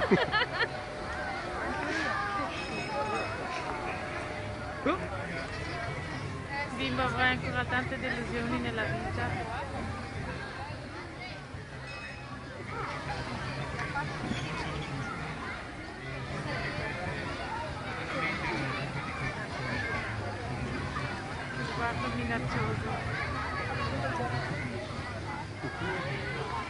Bimbo, avrai ancora tante delusioni nella vita. Che sguardo minaccioso.